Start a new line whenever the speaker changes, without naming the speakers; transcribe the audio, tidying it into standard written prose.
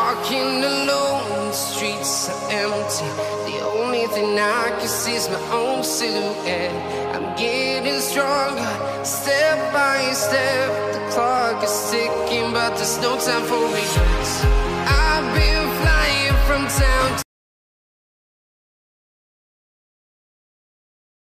walking alone, the streets are empty. The only thing I can see is my own silhouette. I'm getting stronger, step by step. The clock is ticking, but there's no time for regrets.